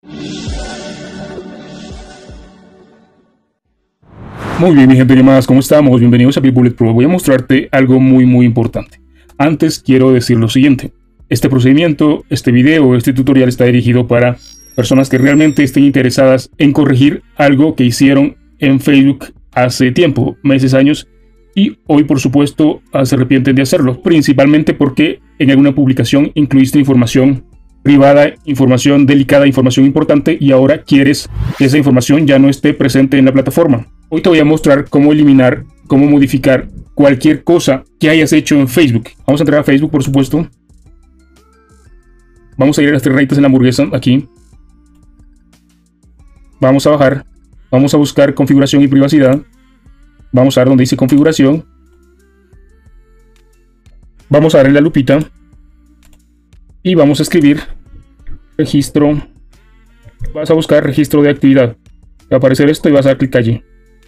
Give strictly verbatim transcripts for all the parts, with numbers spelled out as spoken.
Muy bien, mi gente llamadas, ¿cómo estamos? Bienvenidos a BitBullet Pro. Voy a mostrarte algo muy muy importante. Antes quiero decir lo siguiente. Este procedimiento, este video, este tutorial está dirigido para personas que realmente estén interesadas en corregir algo que hicieron en Facebook hace tiempo, meses, años, y hoy por supuesto se arrepienten de hacerlo, principalmente porque en alguna publicación incluiste información privada, información delicada, información importante, y ahora quieres que esa información ya no esté presente en la plataforma. Hoy te voy a mostrar cómo eliminar, cómo modificar cualquier cosa que hayas hecho en Facebook. Vamos a entrar a Facebook, por supuesto. Vamos a ir a las tres rayitas en la hamburguesa, aquí. Vamos a bajar. Vamos a buscar configuración y privacidad. Vamos a ver donde dice configuración. Vamos a darle la lupita. Y vamos a escribir registro. Vas a buscar registro de actividad. Va a aparecer esto y vas a dar clic allí.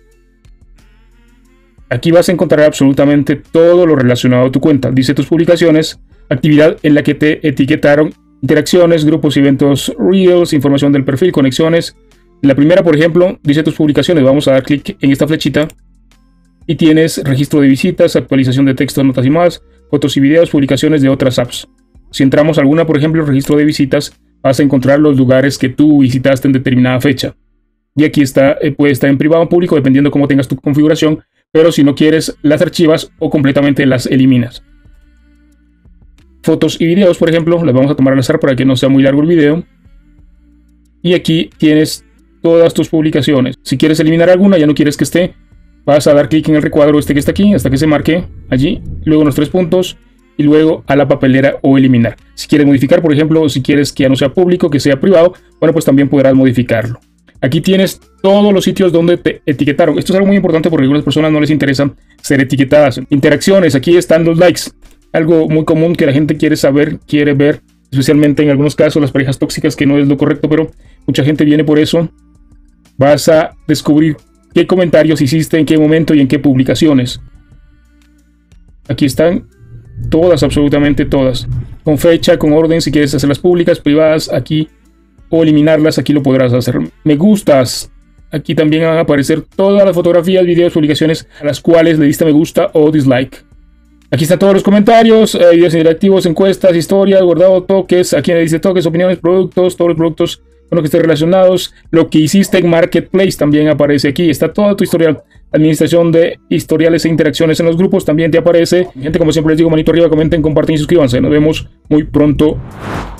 Aquí vas a encontrar absolutamente todo lo relacionado a tu cuenta. Dice tus publicaciones, actividad en la que te etiquetaron, interacciones, grupos, eventos, reels, información del perfil, conexiones. La primera, por ejemplo, dice tus publicaciones. Vamos a dar clic en esta flechita. Y tienes registro de visitas, actualización de textos, notas y más, fotos y videos, publicaciones de otras apps. Si entramos a alguna, por ejemplo, registro de visitas, vas a encontrar los lugares que tú visitaste en determinada fecha. Y aquí está, eh, puede estar en privado o público, dependiendo cómo tengas tu configuración. Pero si no quieres, las archivas o completamente las eliminas. Fotos y videos, por ejemplo, las vamos a tomar al azar para que no sea muy largo el video. Y aquí tienes todas tus publicaciones. Si quieres eliminar alguna, ya no quieres que esté, vas a dar clic en el recuadro este que está aquí, hasta que se marque allí. Luego en los tres puntos y luego a la papelera o eliminar. Si quieres modificar, por ejemplo, si quieres que ya no sea público, que sea privado, bueno, pues también podrás modificarlo. Aquí tienes todos los sitios donde te etiquetaron. Esto es algo muy importante porque a algunas personas no les interesa ser etiquetadas. Interacciones, aquí están los likes. Algo muy común que la gente quiere saber, quiere ver, especialmente en algunos casos las parejas tóxicas, que no es lo correcto, pero mucha gente viene por eso. Vas a descubrir qué comentarios hiciste, en qué momento y en qué publicaciones. Aquí están todas, absolutamente todas. Con fecha, con orden, si quieres hacerlas públicas, privadas, aquí. O eliminarlas, aquí lo podrás hacer. Me gustas. Aquí también van a aparecer todas las fotografías, videos, publicaciones a las cuales le diste me gusta o dislike. Aquí están todos los comentarios, eh, videos interactivos, encuestas, historias, guardado, toques. Aquí le dice toques, opiniones, productos, todos los productos con los que estén relacionados. Lo que hiciste en Marketplace también aparece aquí. Está todo tu historial. Administración de historiales e interacciones en los grupos también te aparece. Gente, como siempre les digo, manito arriba, comenten, comparten y suscríbanse. Nos vemos muy pronto.